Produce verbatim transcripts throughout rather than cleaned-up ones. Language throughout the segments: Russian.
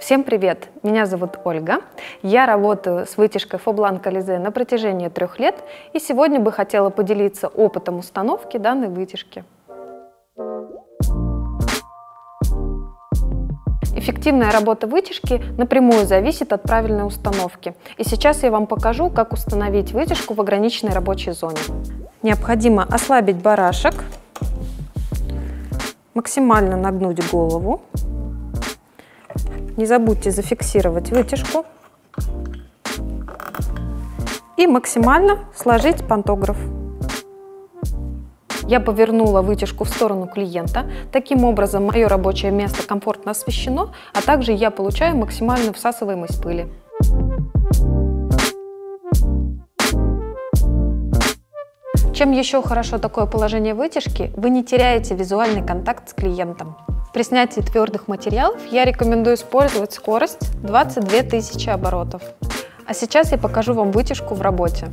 Всем привет! Меня зовут Ольга. Я работаю с вытяжкой Faublane Alizé на протяжении трех лет, и сегодня бы хотела поделиться опытом установки данной вытяжки. Эффективная работа вытяжки напрямую зависит от правильной установки. И сейчас я вам покажу, как установить вытяжку в ограниченной рабочей зоне. Необходимо ослабить барашек, максимально нагнуть голову. Не забудьте зафиксировать вытяжку и максимально сложить пантограф. Я повернула вытяжку в сторону клиента. Таким образом, мое рабочее место комфортно освещено, а также я получаю максимальную всасываемость пыли. Чем еще хорошо такое положение вытяжки, вы не теряете визуальный контакт с клиентом. При снятии твердых материалов я рекомендую использовать скорость двадцать две тысячи оборотов. А сейчас я покажу вам вытяжку в работе.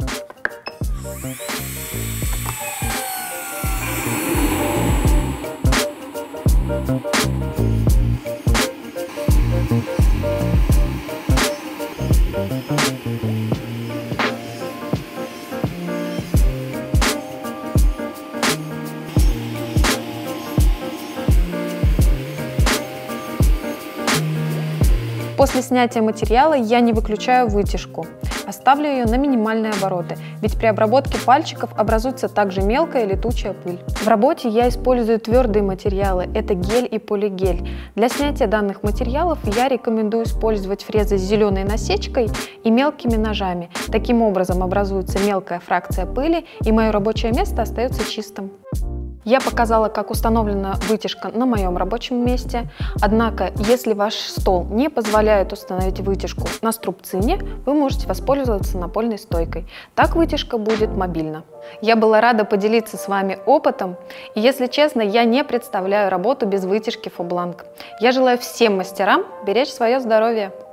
После снятия материала я не выключаю вытяжку, оставлю ее на минимальные обороты, ведь при обработке пальчиков образуется также мелкая летучая пыль. В работе я использую твердые материалы, это гель и полигель. Для снятия данных материалов я рекомендую использовать фрезы с зеленой насечкой и мелкими ножами. Таким образом образуется мелкая фракция пыли, и мое рабочее место остается чистым. Я показала, как установлена вытяжка на моем рабочем месте, однако, если ваш стол не позволяет установить вытяжку на струбцине, вы можете воспользоваться напольной стойкой. Так вытяжка будет мобильна. Я была рада поделиться с вами опытом, и, если честно, я не представляю работу без вытяжки Faublane. Я желаю всем мастерам беречь свое здоровье.